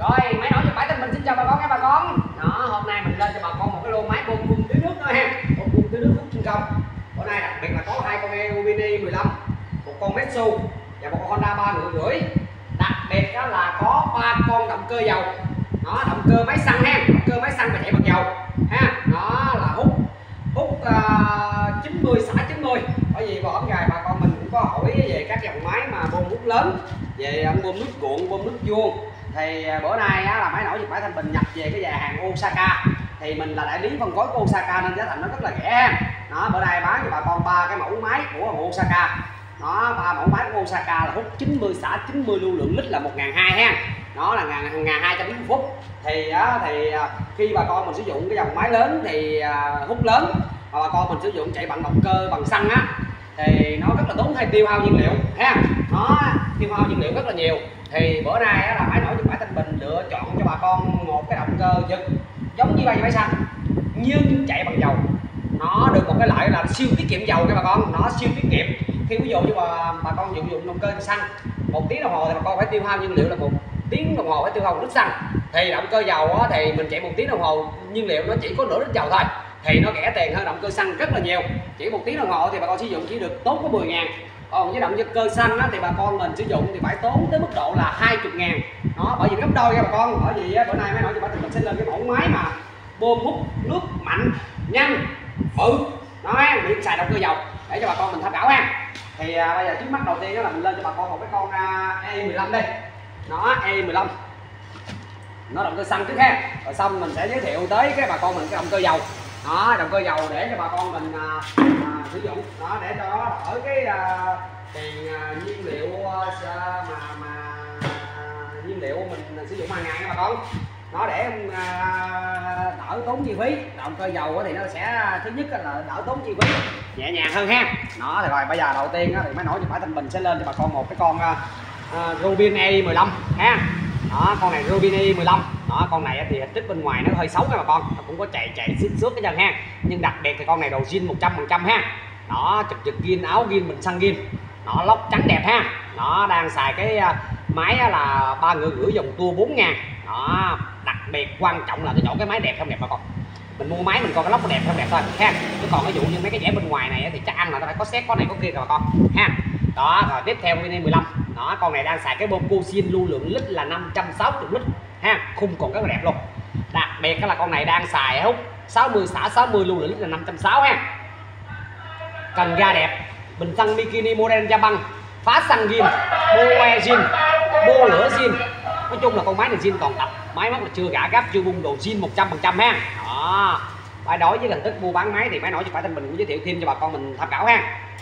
Rồi, máy nổi Nhật Bản Thanh Bình xin chào bà con nha bà con. Đó, hôm nay mình lên cho bà con một cái lô máy bơm phun tưới nước nữa ha. Bơm phun tưới nước hút trên không. Bữa nay đặc biệt là có hai con Mini 15, một con Metsu và một con Honda 3,5. Đặc biệt đó là có 3 con động cơ dầu. Đó, động cơ máy xăng ha, động cơ máy xăng và chạy bằng dầu ha. Đó là hút 90 xả 90. Bởi vì hôm ngày bà con mình cũng có hỏi về các dòng máy mà bơm hút lớn, về bơm nước cuộn, bơm nước vuông. Thì bữa nay á, là máy nổi Nhật Bản Thanh Bình nhập về cái nhà hàng Osaka, thì mình là đại lý phân phối của Osaka nên giá thành nó rất là rẻ ha. Đó, bữa nay bán cho bà con 3 cái mẫu máy của Osaka. Đó, 3 mẫu máy của Osaka là hút 90 xả 90, lưu lượng lít là 1.200 ha. Đó là 1.200 lít một phút. Thì khi bà con mình sử dụng cái dòng máy lớn thì hút lớn, mà bà con mình sử dụng chạy bằng động cơ bằng xăng á thì nó rất là tốn tiêu hao nhiên liệu ha. Nó tiêu hao nhiên liệu rất là nhiều. Thì bữa nay á, là máy nổi Nhật Bản Thanh Bình lựa chọn cho bà con một cái động cơ giật giống như máy xăng nhưng chạy bằng dầu. Nó được một cái lợi là siêu tiết kiệm dầu cho bà con, nó siêu tiết kiệm. Khi ví dụ như bà con dùng động cơ xăng 1 tiếng đồng hồ thì bà con phải tiêu hao nhiên liệu là 1 tiếng đồng hồ phải tiêu hao 1 lít xăng. Thì động cơ dầu á, thì mình chạy 1 tiếng đồng hồ nhiên liệu nó chỉ có nửa lít dầu thôi, thì nó rẻ tiền hơn động cơ xăng rất là nhiều. Chỉ 1 tiếng đồng hồ thì bà con sử dụng chỉ được tốn có 10.000. Còn với động cơ xăng á, thì bà con mình sử dụng thì phải tốn tới mức độ là 20.000. Đó, bởi vì gấp đôi nha bà con. Bởi vì bữa nay máy nổi Nhật Bản Thanh Bình sẽ lên cái mẫu máy mà bơm hút nước mạnh, nhanh, bự. Đó, miễn xài động cơ dầu để cho bà con mình tham khảo ha. Thì bây giờ trước mắt đầu tiên đó là mình lên cho bà con một cái con E15 đây. Nó E15. Nó động cơ xăng trước ha. Rồi xong mình sẽ giới thiệu tới cái bà con mình cái động cơ dầu. Đó, động cơ dầu để cho bà con mình sử dụng. Đó, để cho nó đỡ cái tiền nhiên liệu nhiên liệu mình sử dụng hàng ngày nha bà con. Nó để đỡ tốn chi phí. Động cơ dầu thì nó sẽ thứ nhất là đỡ tốn chi phí, nhẹ nhàng hơn ha. Đó thì rồi bây giờ đầu tiên thì máy nổi Nhật Bản Thanh Bình sẽ lên cho bà con một cái con Rubin E15 ha. Đó, con này Rubin E15. Đó, con này thì hình thức bên ngoài nó hơi xấu nha bà con, nó cũng có chạy xước cái chân ha. Nhưng đặc biệt thì con này đồ zin 100% ha. Đó, chụp zin, áo zin, mình xăng zin. Nó lốc trắng đẹp ha. Nó đang xài cái máy là 3,5 dòng tua 4.000. Đó, đặc biệt quan trọng là cái chỗ cái máy đẹp không đẹp bà con. Mình mua máy mình coi cái lốc nó đẹp không đẹp thôi ha. Chứ còn ví dụ như mấy cái vẽ bên ngoài này thì chắc ăn là nó phải có xét có này có kia rồi bà con ha. Đó, rồi tiếp theo Mini 15. Đó, con này đang xài cái bơm Cosin, lưu lượng lít là 560 lít ha, khung còn rất là đẹp luôn. Đặc biệt là con này đang xài hút 60 xả 60, lưu lượng lít là 560 ha. Cần ga đẹp, bình xăng Mikini model Japan, phá xăng zin, boe zin, bô lửa zin. Nói chung là con máy này zin toàn tập, máy móc là chưa gã gáp, chưa bung đồ zin 100% ha. Đó, phải đối với hình thức mua bán máy thì máy nổi Nhật Bản Thanh Bình cũng giới thiệu thêm cho bà con mình tham khảo ha.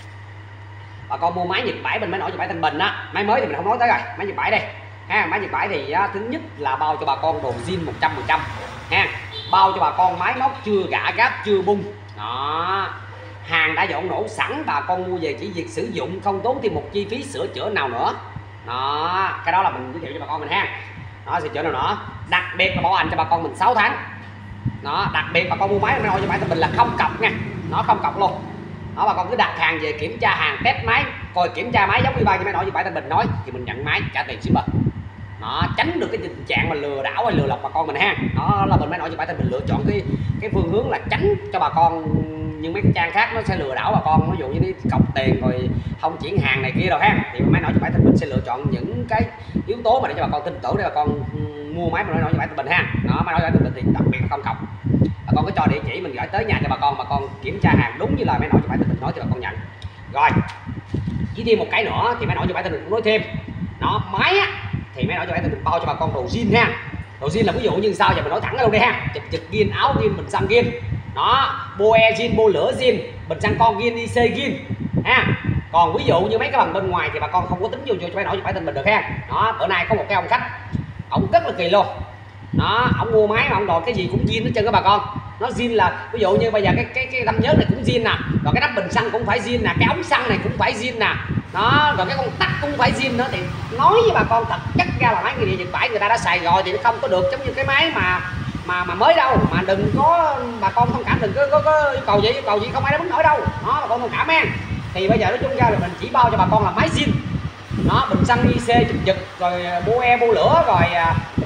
Bà con mua máy Nhật Bản bên máy nổi Nhật Bản Thanh Bình á, máy mới thì mình không nói tới rồi, máy Nhật Bản đây ha. Máy Nhật Bản thì thứ nhất là bao cho bà con đồ zin 100% ha, bao cho bà con máy móc chưa gã gáp, chưa bung. Đó, hàng đã dọn nổ sẵn, bà con mua về chỉ việc sử dụng, không tốn thêm một chi phí sửa chữa nào nữa. Đó, cái đó là mình giới thiệu cho bà con mình ha. Đó, sửa chữa nào nữa, đặc biệt là bảo hành cho bà con mình 6 tháng. Đó, đặc biệt bà con mua máy Nhật Bản Thanh Bình là không cọc nha, nó không cọc luôn. Đó, bà con cứ đặt hàng về kiểm tra hàng, test máy, coi kiểm tra máy giống như ba như máy nổi Nhật Bản Thanh Bình nói thì mình nhận máy trả tiền shipper. Nó tránh được cái tình trạng mà lừa đảo hay lừa lọc bà con mình ha. Đó là mình máy nổi Nhật Bản Thanh Bình lựa chọn cái phương hướng là tránh cho bà con nhưng mấy cái trang khác nó sẽ lừa đảo bà con, ví dụ như đi cọc tiền rồi không chuyển hàng này kia đâu ha. Thì máy nổi Nhật Bản Thanh Bình sẽ lựa chọn những cái yếu tố mà để cho bà con tin tưởng để bà con mua máy nổi Nhật Bản Thanh Bình ha. Đó, máy nổi Nhật Bản Thanh Bình thì đặc biệt không cọc. Bà con cứ cho địa chỉ mình gửi tới nhà cho bà con kiểm tra hàng đúng như là máy nổi Nhật Bản Thanh Bình nói thì bà con nhận. Rồi, chỉ thêm một cái nữa thì máy nổi Nhật Bản Thanh Bình cũng nói thêm. Nó máy á thì máy nổi Nhật Bản Thanh Bình bao cho bà con đồ zin ha. Đồ zin là ví dụ như sao giờ mình nói thẳng luôn đây ha. Chụp zin, áo zin, mình xăng zin. Đó, boe zin, bô lửa zin, bình xăng con zin, IC zin ha. Còn ví dụ như mấy cái bằng bên ngoài thì bà con không có tính vô cho máy nổi Nhật Bản Thanh Bình được ha. Đó, bữa nay có một cái ông khách, ông rất là kỳ luôn. Đó, ông mua máy mà ông đòi cái gì cũng zin hết trơn các bà con. Nó zin là ví dụ như bây giờ cái đâm nhớt này cũng zin nè, rồi cái nắp bình xăng cũng phải zin nè, cái ống xăng này cũng phải zin nè. Đó, rồi cái con tắc cũng phải zin nữa. Thì nói với bà con thật chắc ra là máy người Nhật Bản người ta đã xài rồi thì nó không có được giống như cái máy mà mới đâu. Mà đừng có bà con thông cảm, đừng có yêu cầu gì không ai đáp ứng nổi đâu. Đó, bà con thông cảm ha. Thì bây giờ nói chung ra là mình chỉ bao cho bà con là máy zin. Đó, bình xăng IC chụp giật rồi boe bô lửa rồi bình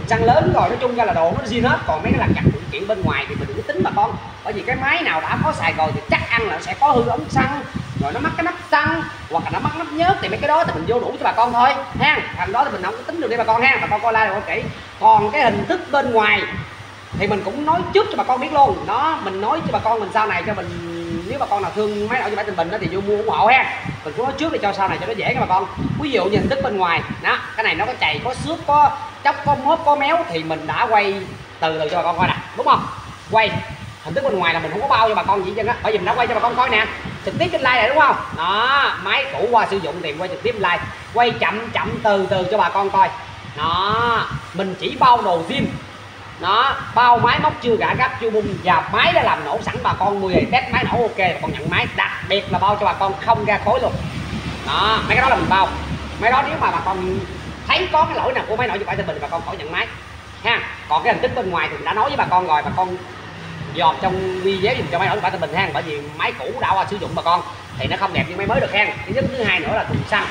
xăng lớn rồi, nói chung ra là đồ nó zin hết. Còn mấy cái lặt vặt phụ kiện bên ngoài thì mình đừng có tính bà con, bởi vì cái máy nào đã có xài rồi thì chắc ăn là nó sẽ có hư ống xăng, rồi nó mắc cái nắp xăng, hoặc là nó mắc nắp nhớt, thì mấy cái đó thì mình vô đủ cho bà con thôi ha. Thành đó thì mình không có tính được đi bà con ha. Bà con coi like rồi kỹ. Còn cái hình thức bên ngoài thì mình cũng nói trước cho bà con biết luôn đó, mình nói cho bà con mình sau này cho mình, nếu bà con nào thương máy nổi cho bãi Tân Bình đó thì vô mua ủng hộ ha. Mình cũng nói trước để cho sau này cho nó dễ nha bà con. Ví dụ như hình thức bên ngoài đó, cái này nó có chày, có xước, có chóc, có mớp, có méo thì mình đã quay từ từ cho bà con coi nè, đúng không? Quay hình thức bên ngoài là mình không có bao cho bà con gì chân á, bởi vì mình đã quay cho bà con coi nè, trực tiếp trên like này, đúng không? Đó, máy cũ qua sử dụng thì quay trực tiếp like, quay chậm chậm từ từ cho bà con coi. Đó, mình chỉ bao đồ zin. Đó, bao máy móc chưa gã gấp chưa bung, và máy đã làm nổ sẵn bà con 10 ngày test máy nổ ok, bà con nhận máy. Đặc biệt là bao cho bà con không ra khối luôn. Đó, mấy cái đó là mình bao. Mấy đó nếu mà bà con thấy có cái lỗi nào của máy nổ cho bãi Tân Bình bà con khỏi nhận máy ha. Còn cái hình thức bên ngoài thì mình đã nói với bà con rồi, bà con dòm trong video dùm cho máy nổ cho bãi Tân Bình ha, bởi vì máy cũ đã qua sử dụng bà con thì nó không đẹp như máy mới được ha. Cái thứ hai nữa là thùng xăng.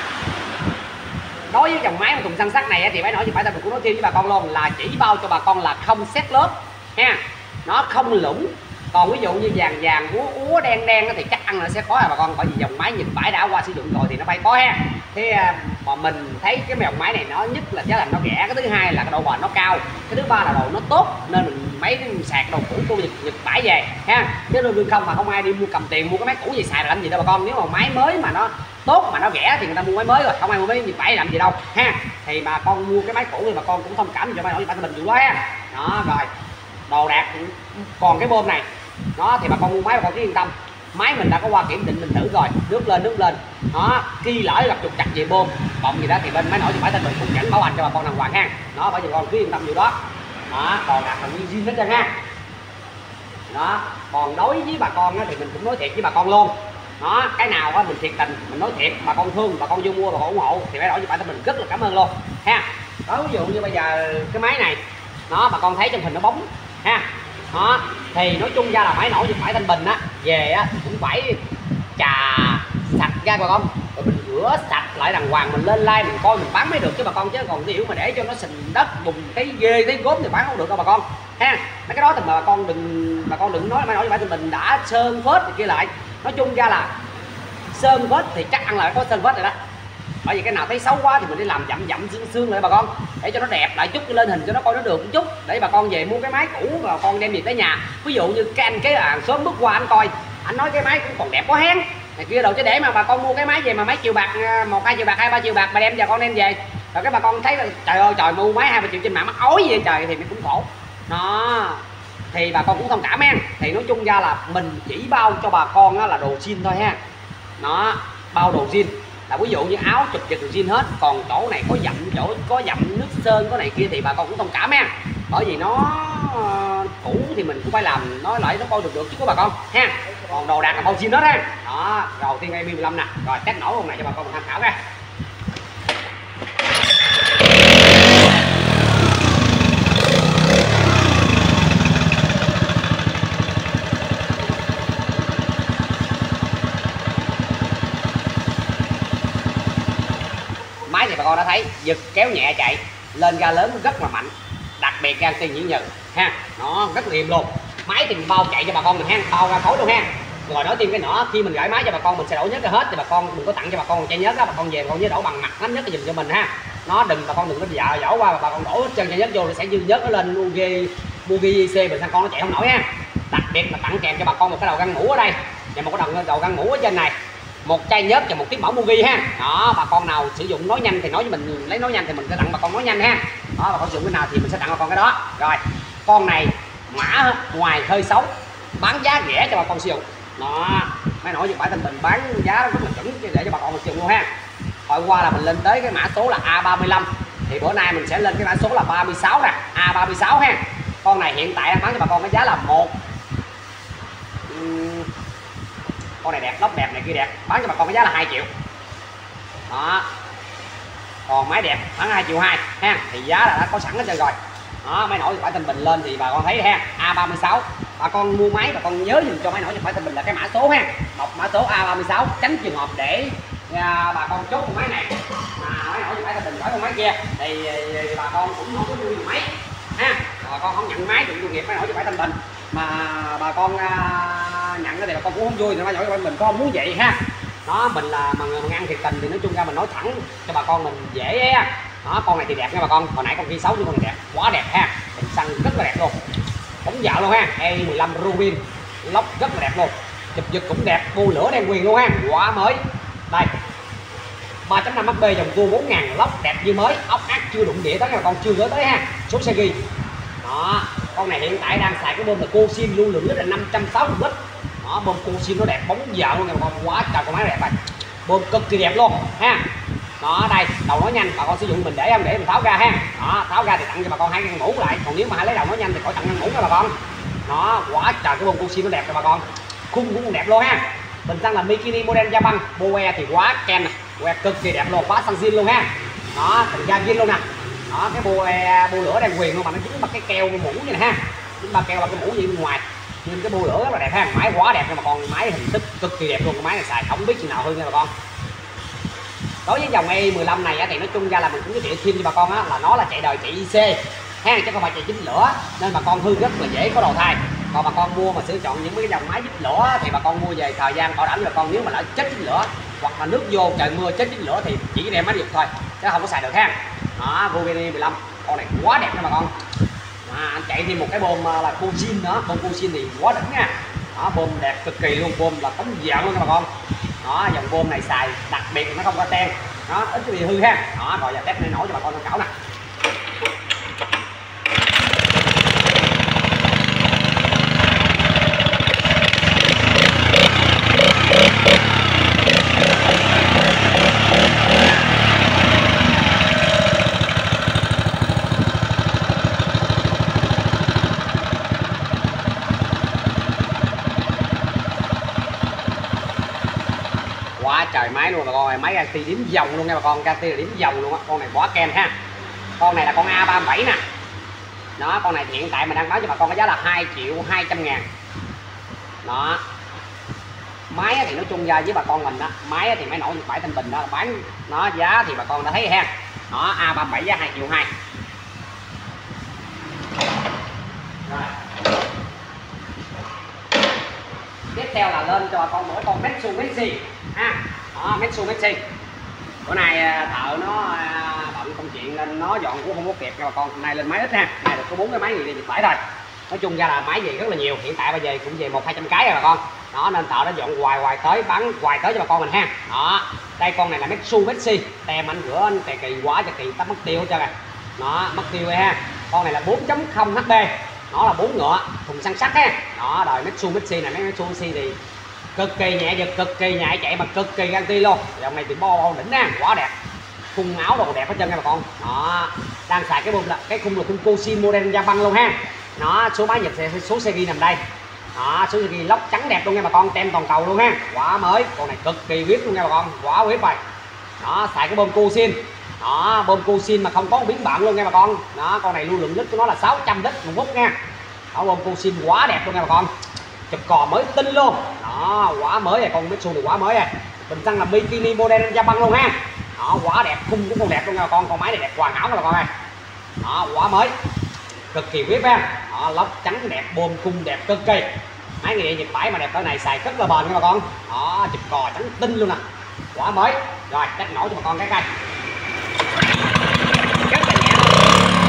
Đối với dòng máy mà thùng xăng sắt này thì phải nói với bãi Tân Bình cũng nói thêm với bà con luôn là chỉ bao cho bà con là không xét lớp ha, nó không lũng. Còn ví dụ như vàng vàng úa đen đen thì chắc ăn là sẽ có bà con, bởi vì dòng máy nhìn bãi đã qua sử dụng rồi thì nó phải có ha. Thế mà mình thấy cái dòng máy này nó nhất là giá thành nó rẻ, cái thứ hai là cái độ bền nó cao, cái thứ ba là đồ nó tốt, nên mình mấy cái sạc đồ cũ của Nhật bãi về ha. Chứ đương không mà không ai đi mua cầm tiền mua cái máy cũ gì xài làm gì đâu bà con. Nếu mà máy mới mà nó tốt mà nó rẻ thì người ta mua máy mới rồi, không ai mua máy Nhật bãi làm gì đâu ha. Thì bà con mua cái máy cũ thì bà con cũng thông cảm cho máy nổi bãi Tân Bình vụ đó ha. Đó rồi, đồ đạc. Còn cái bơm này nó thì bà con mua máy bà con cứ yên tâm, máy mình đã có qua kiểm định mình thử rồi, nước lên đó, khi lỡ gặp trục trặc về bơm bọng gì đó thì bên máy nổi bãi Tân Bình cũng chẳng bảo hành cho bà con đàng hoàng ha. Đó, bởi vì con cứ yên tâm vụ đó. Đó, đồ đạc là nguyên zin hết trơn ha. Đó, còn đối với bà con thì mình cũng nói thiệt với bà con luôn. Đó, cái nào đó mình thiệt tình mình nói thiệt, bà con thương bà con vô mua bà con ủng hộ thì phải đổi cho bãi Tân Bình rất là cảm ơn luôn ha. Đó, ví dụ như bây giờ cái máy này nó bà con thấy trong hình nó bóng ha. Đó, thì nói chung ra là máy nổi cho bãi Tân Bình á về á cũng phải chà sạch ra bà con, rồi mình rửa sạch lại đàng hoàng, mình lên like mình coi mình bán mới được chứ bà con, chứ còn kiểu mà để cho nó sình đất bùn cái ghê thấy gốm thì bán không được đâu bà con ha. Mấy cái đó thì mà bà con đừng nói là máy nổi cho bãi Tân Bình đã sơn phết thì kia lại. Nói chung ra là sơn vết thì chắc ăn là có sơn vết rồi đó, bởi vì cái nào thấy xấu quá thì mình đi làm dặm xương lại bà con, để cho nó đẹp lại chút, lên hình cho nó coi nó được một chút, để bà con về mua cái máy cũ và bà con đem về tới nhà. Ví dụ như cái anh hàng xóm bước qua anh coi, anh nói cái máy cũng còn đẹp quá hén này kia đâu, chứ để mà bà con mua cái máy về mà mấy triệu bạc, 1-2 triệu bạc, 2-3 triệu bạc mà đem bà con đem về rồi cái bà con thấy là trời ơi trời, mua máy 2-3 triệu trên mạng mắc ối gì vậy trời, thì mình cũng khổ. Đó, thì bà con cũng thông cảm em. Thì nói chung ra là mình chỉ bao cho bà con là đồ zin thôi ha. Nó bao đồ zin là ví dụ như áo chụp giật zin hết, còn chỗ này có dặm, chỗ có dặm nước sơn có này kia thì bà con cũng thông cảm ha, bởi vì nó cũ thì mình cũng phải làm nó lại nó coi được chứ có bà con ha. Còn đồ đạc là bao zin hết ha. Đó, rồi tiên MP15 nè, rồi test nổ con này cho bà con tham khảo ra. Máy thì bà con đã thấy giật kéo nhẹ chạy lên ga lớn rất là mạnh, đặc biệt ga xi nhuyễn nhừ ha, nó rất là êm luôn. Máy thì mình bao chạy cho bà con mình ha, bao ra khối luôn ha. Rồi nói thêm cái nữa, khi mình gửi máy cho bà con mình sẽ đổ nhớt ra hết, thì bà con đừng có tặng cho bà con một chai nhớt đó, bà con về bà con nhớ đổ bằng mặt nắm nhớt giùm cho mình ha. Nó đừng, bà con đừng có dở qua bà con đổ hết chân chai nhớt vô nó sẽ dư nhớt nó lên UGC bình xăng con nó chạy không nổi ha. Đặc biệt là tặng kèm cho bà con một cái đầu găng mũ ở đây và một cái đầu găng mũ ở trên này, một chai nhớt và một tiếp mẫu Mugi ha. Đó, bà con nào sử dụng nói nhanh thì nói với mình, lấy nói nhanh thì mình sẽ tặng bà con nói nhanh ha. Đó, bà con sử dụng cái nào thì mình sẽ tặng bà con cái đó. Rồi, con này mã ngoài hơi xấu, bán giá rẻ cho bà con sử dụng. Đó, máy nổi Nhật bãi Tân Bình bán giá rất là chuẩn để cho bà con mình sử dụng luôn ha. Hồi qua là mình lên tới cái mã số là A35, thì bữa nay mình sẽ lên cái mã số là 36 nè, A36 ha. Con này hiện tại đang bán cho bà con cái giá là con này đẹp, lốp đẹp này kia đẹp, bán cho bà con cái giá là 2 triệu. Đó, còn máy đẹp bán 2,2 triệu ha, thì giá là đã có sẵn hết trơn rồi. Đó, máy nổi Nhật bãi Tân Bình lên thì bà con thấy ha, A36. Bà con mua máy bà con nhớ dùm cho máy nổi Nhật bãi Tân Bình là cái mã số ha, đọc mã số A36, tránh trường hợp để bà con chốt con máy này mà máy nổi Nhật bãi Tân Bình khỏi con máy kia thì bà con cũng không có mua máy. con không nhận máy dụng chuyên nghiệp máy nổi chứ phải Thanh Bình mà bà con nhận thì bà con cũng không vui, thì máy nổi mình có không muốn vậy ha. Đó, mình là mà người ăn thiệt tình thì nói chung ra mình nói thẳng cho bà con mình dễ á. Đó, con này thì đẹp nha bà con, hồi nãy con kia xấu nhưng con này đẹp, quá đẹp ha, hình xăng rất là đẹp luôn, bóng dạo luôn ha, E15 Rubin lóc rất là đẹp luôn, chụp giật cũng đẹp, bô lửa đen quyền luôn ha, quá mới. Đây 3.5 HP dòng tua 4000 lóc đẹp như mới, ốc ác chưa đụng đĩa tới nha bà con, chưa gửi tới ha, số xe ghi. Đó, con này hiện tại đang xài cái bơm là Cosin lưu lượng lít là 560 lít. Đó, bơm Cosin nó đẹp bóng dạo luôn nha bà con, quá trời con máy đẹp rồi, bơm cực kỳ đẹp luôn ha. Đó, đây đầu nói nhanh bà con sử dụng mình để không để mình tháo ra ha. Đó, tháo ra thì tặng cho bà con 2 ngăn mũ lại, còn nếu mà lấy đầu nói nhanh thì khỏi tặng ngăn mũ nha bà con. Đó, quá trời cái bơm Cosin nó đẹp cho bà con, khung cũng đẹp luôn ha. Bình xăng là Mikini model Japan, boe thì quá ken nè, boe cực kỳ đẹp luôn, quá xăng zin luôn ha. Đó, thành ra zin luôn nè. Đó, cái bô lửa đang quyền luôn mà nó dính bằng cái keo mũ như này ha, dính ba keo bằng cái mũ gì bên ngoài, nhưng cái bô lửa rất là đẹp ha, máy quá đẹp nha bà con, máy hình thức cực kỳ đẹp luôn, cái máy này xài không biết chừng nào hư nha bà con. Đối với dòng E15 này thì nói chung ra là mình cũng giới thiệu thêm cho bà con là nó là chạy đời chạy IC ha, chứ không phải chạy chính lửa, nên bà con hư rất là dễ có đầu thai. Còn bà con mua mà sử dụng những cái dòng máy chích lửa thì bà con mua về thời gian bảo đảm cho bà con, nếu mà lỡ chết chính lửa hoặc là nước vô trời mưa chết chính lửa thì chỉ đem máy được thôi chứ không có xài được ha. Đó, Rubini 15 con này quá đẹp nha bà con. Anh chạy thêm một cái bơm là Cosin nữa, bơm Cosin thì quá đỉnh nha. Đó, bơm đẹp cực kỳ luôn, bơm là tấm dạng luôn nha bà con. Đó, dòng bơm này xài đặc biệt nó không có ten, nó ít cái bị hư ha. Đó, rồi giờ test này nổi cho bà con tham khảo nè. Quá trời máy luôn bà con ơi, máy Ganti điểm dòng luôn nha bà con, Ganti là điểm dòng luôn á, con này quá ken ha. Con này là con A37 nè. Đó, con này hiện tại mình đang bán cho bà con cái giá là 2.200.000. Đó, máy thì nói chung ra với bà con mình đó, máy thì máy nổi Nhật Bản Thanh Bình đó bán nó giá thì bà con đã thấy ha. Đó, A37 giá 2.200.000. Rồi. Tiếp theo là lên cho bà con mỗi con Mitsubishi ha. Đó, Mitsubishi bữa nay thợ nó bận công chuyện nên nó dọn cũng không có kịp cho bà con, hôm nay lên máy ít ha, nay được có 4 cái máy gì đi Nhật Bản thôi. Nói chung ra là máy gì rất là nhiều, hiện tại bây giờ cũng về 100-200 cái rồi bà con. Đó, nên thợ nó dọn hoài tới, bán hoài tới cho bà con mình ha. Đó, đây con này là Mitsubishi, tem anh rửa anh tè kỳ quá cho kỳ tắt mất tiêu hết trơn à. Đó, mất tiêu rồi ha. Con này là 4.0 HP, nó là 4 ngựa thùng xăng sắt ha. Đó, đời Mitsubishi này, mấy Mitsubishi thì cực kỳ nhẹ giật, cực kỳ nhẹ chạy mà cực kỳ Ganti luôn. Dòng này thì bo đỉnh nha, quá đẹp, khung áo đồ đẹp hết trơn nha bà con. Đó, đang xài cái bơm là cái khung là khung Cosin model Japan luôn ha. Nó số máy Nhật số xe ghi nằm đây. Đó, số xe ghi lóc trắng đẹp luôn nha bà con, tem toàn cầu luôn ha, quá mới, con này cực kỳ whip luôn nha bà con, quá whip rồi. Đó, xài cái bơm Cosin. Đó, bơm Cosin mà không có biến bạn luôn nha bà con. Đó, con này lưu lượng lít của nó là 600 lít một phút nha. Đó, bơm Cosin quá đẹp luôn nha bà con, chụp cò mới tinh luôn. Đó, quá mới rồi, con Mitsu này quá mới rồi. Bình xăng là Mikini model Japan luôn ha. Đó, quá đẹp, khung cũng còn đẹp luôn nha bà con máy này đẹp hoàn hảo nha bà con ơi. Đó, quá mới, cực kỳ whip ha. Đó, lóc trắng đẹp, bơm khung đẹp cực kỳ. Máy này Nhật Bản mà đẹp cỡ này xài rất là bền nha bà con. Đó, chụp cò trắng tinh luôn nè, quá mới. Rồi cách nổi cho bà con cái cây. Rất là nhẹ luôn.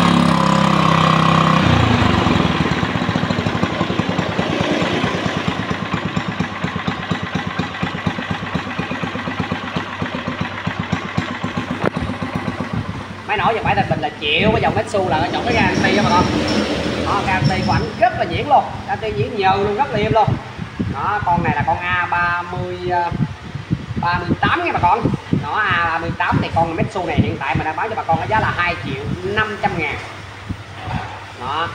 Máy nổi Nhật Bản Thanh Bình là chịu, cái dòng Mitsu là chọn cái Ganti đó bà con. Đó, Ganti của ảnh rất là nhuyễn luôn, Ganti nhuyễn nhờ luôn, rất là êm luôn. Đó, con này là con A38 nha bà con. Đó, A38 thì con Mitsu này hiện tại mình đang bán cho bà con cái giá là 2.500.000. Đó,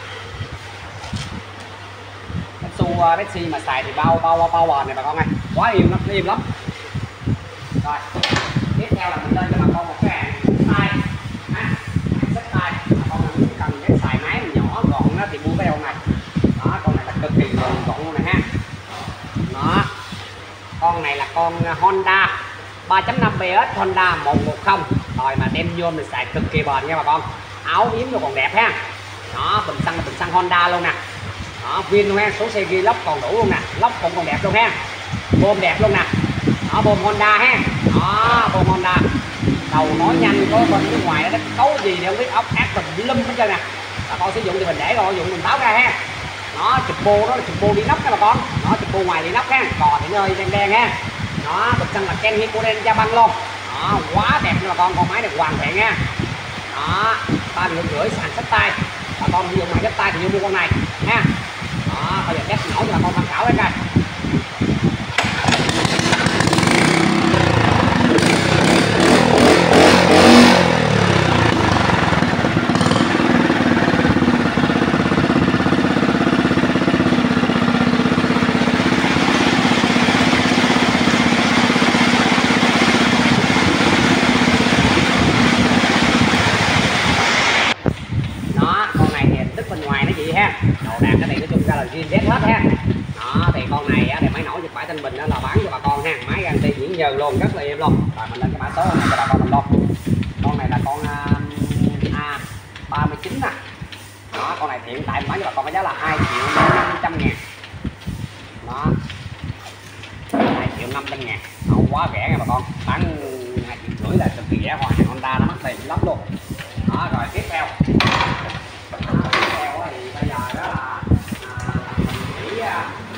Mitsu mà xài thì bao bền này bà con ơi, quá êm lắm, êm lắm. Rồi tiếp theo là mình lên cho bà con một cái hàng tay xếp tay, bà con nào cần cái xài máy nhỏ gọn đó thì mua cái con này. Đó, con này là cực kỳ gọn luôn này ha. Đó, con này là con Honda 3.5 PS Honda 110 rồi mà đem vô mình xài cực kỳ bền nha bà con, áo yếm nó còn đẹp ha. Đó, bình xăng là bình xăng Honda luôn nè, đó viên luôn ha, số xe ghi lốc còn đủ luôn nè, lốc cũng còn đẹp luôn ha, bơm đẹp luôn nè, đó bơm Honda ha, đó bơm Honda, đầu nói nhanh có bên phía ngoài nó cấu gì thì không biết, ốc ác tùm lum hết trơn nè. Bà con sử dụng thì mình để rồi dùng mình tháo ra ha. Nó chụp bô, đó là chụp bô đi nóc nha bà con, nó chụp bô ngoài đi nóc ha, cò thì nơi đen đen ha, nó bịch xăng là Ken Hikoden Japan luôn, đó quá đẹp nha bà con máy này hoàn thiện nha. Đó 3,5 triệu sàn sách tay, bà con sử dụng máy sách tay thì mua con này ha. Đó bây giờ test nổ cho bà con tham khảo đấy coi. Bên ngoài nó gì ha, đồ đạc cái này nói chung ra là zin hết ha. Đó thì con này á, thì máy nổ Nhật Bãi Thanh Bình đó là bán cho bà con ha, máy garanti nhuyễn nhừ luôn, rất là êm luôn. Rồi mình lên cái mã số này cho bà con mình luôn. Con này là con A39 nè. Đó con này hiện tại bán cho bà con cái giá là 2.500.000. Đó 2.500.000, không quá rẻ nha bà con, bán 2,5 triệu là cực kỳ rẻ, hoàn hàng Honda nó mắc tiền lắm luôn. Đó rồi tiếp theo thì bây giờ đó là mình chỉ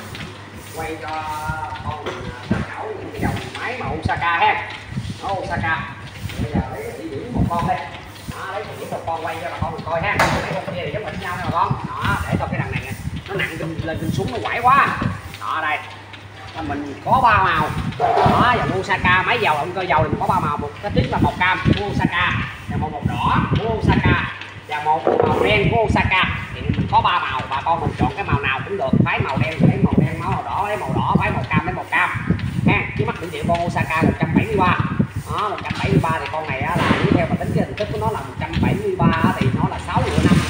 quay cho con tham khảo những cái dòng máy mà Osaka ha. Nó Osaka bây giờ lấy chỉ điểm một con đây, đó lấy chỉ điểm một con quay cho bà con mình coi ha. Mấy con kia thì giống hệt nhau nha bà con, đó để cho cái đằng này nó nặng lên trên xuống nó quẩy quá. Đó đây mình có 3 màu, đó dòng Osaka máy dầu động cơ dầu thì mình có 3 màu, một cái tiếp là màu cam của Osaka, và một màu đỏ của Osaka, và một màu đen của Osaka. Thì mình có 3 màu, bà con mình chọn cái màu nào cũng được, phái màu đen lấy màu đen, màu đỏ lấy màu đỏ, phái màu cam lấy màu cam ha. Chứ mắc 1 triệu con Osaka 173. Đó 173 thì con này á, là nếu theo mà tính cái hình thức của nó là 173 thì nó là 6 triệu năm,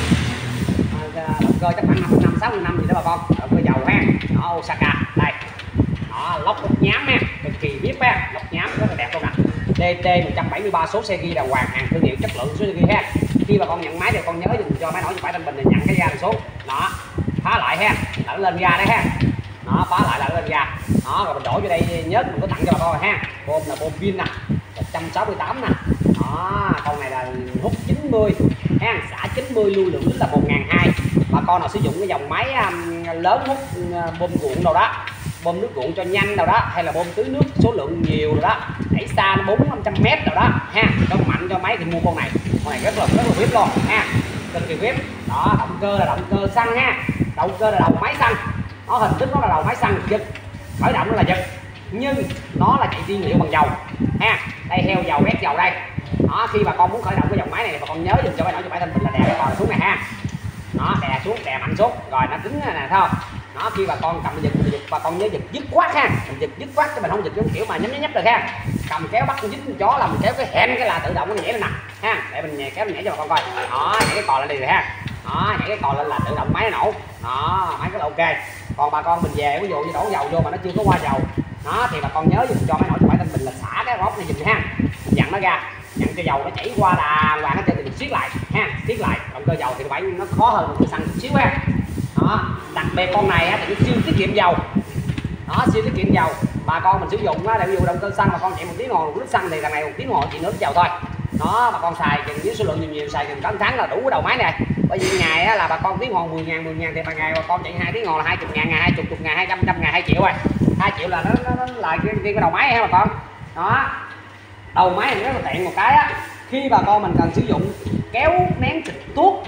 động cơ chắc khoảng 5 năm gì đó bà con, động cơ dầu ha. Đó Osaka đây, đó lốc nhám ha, cực kỳ vip ha, lốc nhám rất là đẹp luôn nè. DT 173 số xe ghi đàng hoàng, hàng thương hiệu chất lượng số xe ghi ha. Khi bà con nhận máy thì con nhớ dùng cho máy nổi Nhật Bãi Thanh Bình thì nhận cái ga này xuống, đó phá lại ha, là nó lên ga đấy ha, đó phá lại là nó lên ga. Đó rồi mình đổ vô đây, nhớ mình có tặng cho bà con ha, bơm là bơm pin nè 168 nè. Đó con này là hút 90 ha, xả 90, lưu lượng là 1.200. Bà con nào sử dụng cái dòng máy lớn hút bơm ruộng đâu đó, bơm nước ruộng cho nhanh đâu đó, hay là bơm tưới nước số lượng nhiều rồi đó, đẩy xa 400-500 m rồi đó ha, cho mạnh cho máy thì mua con này rất là vip luôn ha, cực kỳ vip. Đó động cơ là động cơ xăng ha, động cơ là đầu máy xăng, nó hình thức nó là đầu máy xăng giật, khởi động nó là giật, nhưng nó là chạy nhiên liệu bằng dầu ha. Đây heo dầu ép dầu đây. Đó khi bà con muốn khởi động cái dòng máy này thì bà con nhớ dùng cho máy nổi Nhật Bãi Thanh Bình là đè cái còi xuống này ha, nó đè xuống, đè mạnh xuống rồi nó cứng nè thấy không. Đó khi bà con cầm giật bà con nhớ giật dứt khoát ha, mình giật dứt khoát chứ mình không giật giống kiểu mà nhấp được ha. Cầm kéo bắt con dính con chó là mình kéo cái hẹn cái là tự động nó nhảy lên nè ha, để mình kéo mình nhảy cho bà con coi. Đó nhảy cái cò lên đi rồi ha, đó nhảy cái cò lên là tự động máy nó nổ. Đó máy rất là ok. Còn bà con mình về ví dụ như đổ dầu vô mà nó chưa có qua dầu, đó thì bà con nhớ dùng cho máy nổi Nhật Bãi Thanh Bình là xả cái rót này dùm ha, dặn nó ra, dặn cho dầu nó chảy qua đà hoàng hết trơn thì mình siết lại ha, siết lại. Động cơ dầu thì phải nó khó hơn một cái xăng chút xíu ha. Đó đặc biệt con này á, thì nó siêu tiết kiệm dầu, đó siêu tiết kiệm dầu. Bà con mình sử dụng á, ví dụ động cơ xăng bà con chạy 1 tiếng đồng hồ 1 lít xăng thì thằng này 1 tiếng đồng hồ chỉ nửa lít dầu thôi. Đó bà con xài chừng với số lượng nhiều xài chừng cả tháng là đủ cái đầu máy này. Bởi vì ngày á, là bà con tiếng đồng hồ 10.000 thì ngày bà con chạy 2 tiếng đồng hồ là 20.000, ngày 20.000, 200 ngàn 2 triệu rồi, 2 triệu là nó là cái đầu máy ha bà con. Đó đầu máy này rất là tiện một cái á, khi bà con mình cần sử dụng kéo nén xịt thuốc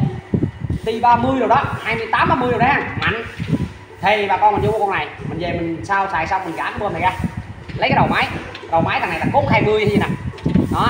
T30 rồi đó, 28 30 rồi đó mạnh, thì bà con mình vô con này, mình về mình sao xài xong mình gã cái bơm này ra, lấy cái đầu máy thằng này là cốt 20 hay gì nè. Đó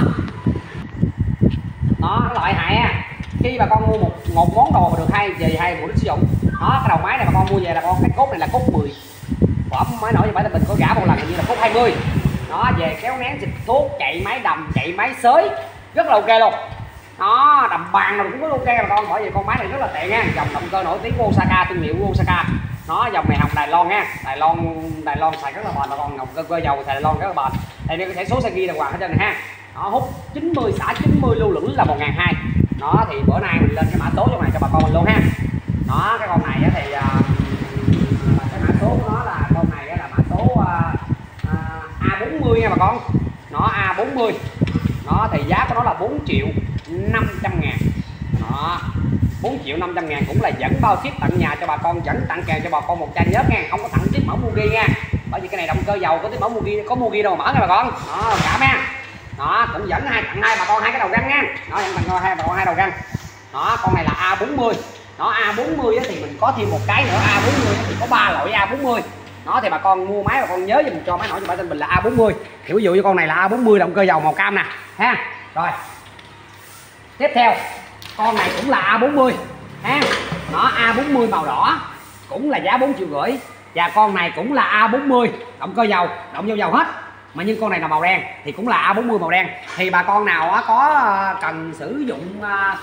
nó loại hại ha, khi bà con mua một món đồ mà được hai mục đích sử dụng. Đó cái đầu máy này bà con mua về là con cái cốt này là cốt 10, bấm máy nổi Nhật Bãi Thanh Bình có gã một lần như là cốt 20. Đó về kéo nén xịt thuốc, chạy máy đầm, chạy máy xới rất là ok luôn. Đó đầm bàn rồi cũng rất ok bà con, bởi vì con máy này rất là tiện nha. Dòng động cơ nổi tiếng của Osaka, thương hiệu của Osaka. Nó dòng này học Đài Loan nha, Đài Loan xài rất là bền bà con, động cơ dầu Đài Loan rất là bền. Đây nó có thể số xe ghi đàng hoàng hết trơn này ha. Nó hút 90, xả 90, lưu lượng là 1.200. Đó thì bữa nay mình lên cái mã số trong này cho bà con mình luôn ha. Đó, cái con này á thì cái mã số của nó là con này là mã số A40 nha bà con. Nó A40. Nó thì giá của nó là 4.500.000. Đó, 4.500.000 cũng là dẫn bao ship tận nhà cho bà con, dẫn tặng kèm cho bà con một chai nhớt nha, không có tặng tiếp mẫu Mugi nha. Bởi vì cái này động cơ dầu có tiếp mẫu Mugi, có Mugi đâu mà mở nha bà con. Đó, cảm nha. Đó, cũng dẫn tặng hai bà con hai cái đầu răng nha. Đó, tặng cho hai bà con hai đầu răng. Đó, con này là A40. Nó A40 thì mình có thêm một cái nữa, A40 thì có 3 loại A40. Nó thì bà con mua máy bà con nhớ dùm cho máy nổi cho bãi Thanh Bình là A40. Thì ví dụ như con này là A40 động cơ dầu màu cam nè ha. Rồi. Tiếp theo, con này cũng là A40 ha. Nó A40 màu đỏ cũng là giá 4,5 triệu. Và con này cũng là A40 động cơ dầu, động dầu hết. Mà nhưng con này là màu đen thì cũng là A40 màu đen. Thì bà con nào có cần sử dụng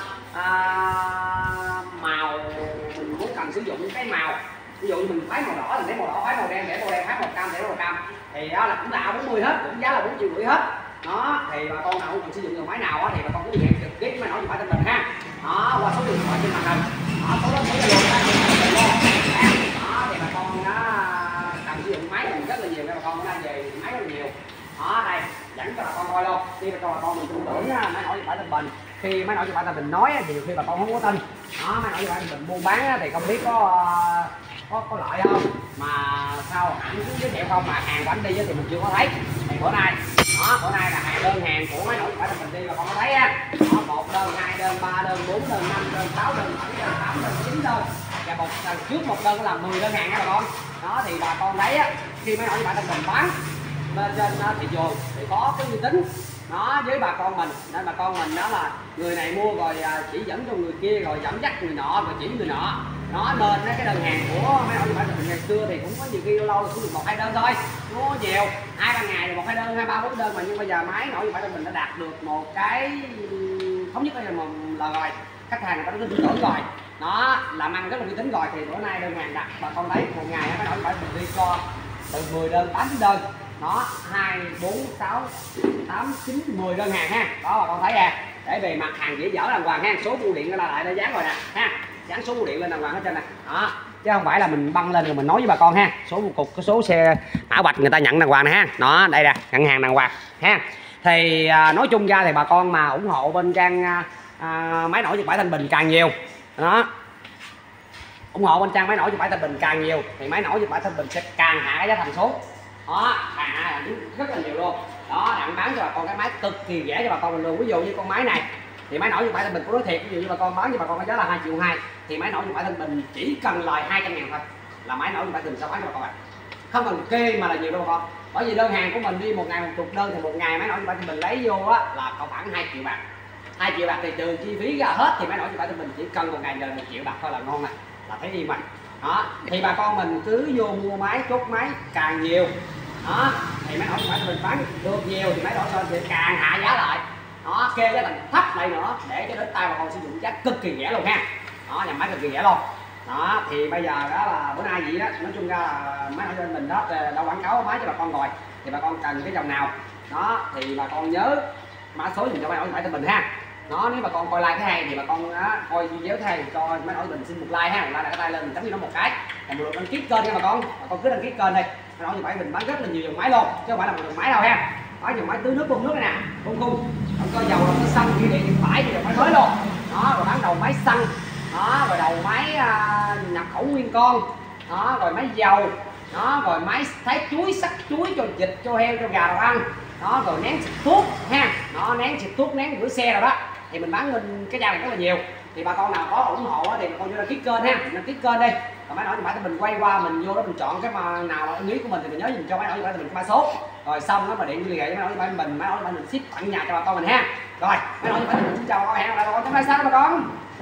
màu, mình muốn cần sử dụng cái màu, ví dụ mình phái màu đỏ thì lấy màu đỏ, phái màu đen để màu đen, phái màu cam để màu cam, thì đó là cũng là A40 hết, cũng giá là 4,5 triệu hết. Đó, thì bà con nào cần sử dụng dòng máy nào thì bà con cứ hẹn trực tiếp với nói bãi Thanh Bình ha. Đó, qua số điện thoại trên màn hình. Đó, số đó sẽ là luôn đó thì bà con cần sử dụng máy mình rất là nhiều, các bà con cũng đang về máy rất là nhiều. Đó, đây dẫn cho bà con coi luôn, đi cho bà con mình tin tưởng máy nổi bãi Thanh Bình. Khi máy nổi bãi Thanh Bình nói thì nhiều khi bà con không có tin. Đó, máy nổi bãi Thanh Bình buôn bán thì không biết có lợi không, mà sao hãng cứ giới thiệu không, mà hàng của anh đi thì mình chưa có thấy. Thì bữa nay đó, bữa nay là đơn hàng của máy nổi bãi Thanh Bình đi bà con có thấy á. Đó, 1 đơn, 2 đơn, 3 đơn, 4 đơn, 5 đơn, 6 đơn, 7 đơn, 8 đơn, 9 đơn. Và trước một đơn là 10 đơn hàng nha bà con. Đó thì bà con thấy á, khi máy nổi bãi Thanh Bình bán lên trên thị trường thì có cái uy tín nó với bà con mình, nên bà con mình đó là người này mua rồi chỉ dẫn cho người kia, rồi dẫn dắt người nọ, rồi chỉ người nọ. Nó nên cái đơn hàng của mấy ông bãi Thanh Bình ngày xưa thì cũng có nhiều khi lâu lâu cũng được 1-2 đơn thôi, nó nhiều 2-3 ngày được 1-2 đơn, 2-3-4 đơn, mà nhưng bây giờ máy nổi bãi Thanh Bình đã đạt được một cái thống nhất là rồi khách hàng người ta đã tin tưởng rồi, nó làm ăn rất là uy tín rồi. Thì bữa nay đơn hàng đặt bà con thấy một ngày máy nổi bãi Thanh Bình đi cho từ 10 đơn 8 đơn. Nó 2, 4, 6, 8, 9, 10 đơn hàng ha. Đó bà con thấy ha. Để về mặt hàng dễ dở đàng hoàng ha. Số bưu điện là lại đã dán rồi nè ha. Dán số bưu điện lên đàng hoàng hết trơn nè. Đó. Chứ không phải là mình băng lên rồi mình nói với bà con ha. Số bưu cục, cái số xe mã vạch người ta nhận đàng hoàng nè ha. Đó, đây nè, nhận hàng đàng hoàng ha. Thì nói chung ra thì bà con mà ủng hộ bên trang máy nổi bãi Thanh Bình càng nhiều. Đó. Ủng hộ bên trang máy nổi bãi Thanh Bình càng nhiều thì máy nổi bãi Thanh Bình sẽ càng hạ cái giá thành số. Đó, rất là nhiều luôn. Đó, đặng bán cho bà con cái máy cực kỳ rẻ cho bà con mình luôn. Ví dụ như con máy này thì máy nổi bãi Thanh Bình có nói thiệt, ví dụ như bà con bán cho bà con cái giá là 2,2 triệu, thì máy nổi bãi Thanh Bình chỉ cần lời 200.000 thôi là máy nổi bãi Thanh Bình sẽ bán cho bà con ạ. Không cần kê mà là nhiều đâu bà con. Bởi vì đơn hàng của mình đi một ngày 10 đơn thì một ngày máy nổi bãi Thanh Bình lấy vô á là khoảng 2 triệu bạc. 2 triệu bạc thì trừ chi phí ra hết thì máy nổi bãi Thanh Bình chỉ cần một ngày lời 1 triệu bạc thôi là ngon nè, là thấy đi mà. Đó, thì bà con mình cứ vô mua máy, chốt máy càng nhiều. Đó, thì máy nổi bãi Thanh Bình bán được nhiều thì máy nổi lên thì càng hạ giá lại. Đó, kê giá thành thấp lại nữa để cho đến tay bà con sử dụng giá cực kỳ rẻ luôn ha. Đó, nhà máy cực kỳ rẻ luôn. Đó, thì bây giờ đó là bữa nay gì đó, nói chung ra là máy nổi bên mình đó đã quảng cáo máy cho bà con rồi. Thì bà con cần cái dòng nào đó thì bà con nhớ mã số dùm cho máy nổi bãi Thanh Bình ha. Đó, nếu bà con coi like cái hay thì bà con coi video thấy hay cho máy nổi mình xin một like ha, một like là cái tay lên mình chấm cho nó một cái. Còn một lượt đăng ký kênh nha bà con cứ đăng ký kênh đây. Máy nổi bãi mình bán rất là nhiều dòng máy luôn, chứ không phải là một dòng máy đâu ha. Đó, dòng máy tưới nước bơm nước này nè, khung động cơ dầu, động cơ xăng, thủy điện, điện tải thì dòng máy mới luôn. Đó, rồi bán đầu máy xăng, đó, rồi đầu máy nhập khẩu nguyên con, đó, rồi máy dầu, đó, rồi máy thái chuối, sắc chuối cho vịt, cho heo, cho gà đồ ăn. Đó, rồi nén xịt thuốc ha, đó, nén xịt thuốc, nén rửa xe rồi đó, thì mình bán lên cái trang này rất là nhiều. Thì bà con nào có ủng hộ thì bà con vô đăng ký kênh ha, đăng ký kênh đi. Còn máy nổi bãi Thanh Bình quay qua mình vô đó mình chọn cái mà nào là ưng ý của mình thì mình nhớ dùm cho máy nổi bãi Thanh Bình cái mã số. Rồi xong nó mà điện liên hệ với máy nổi bãi Thanh Bình, máy nổi bãi Thanh Bình ship tận nhà cho bà con mình ha. Rồi, máy nổi bãi Thanh Bình xin chào bà con, hẹn gặp lại bà con trong live sau đó bà con.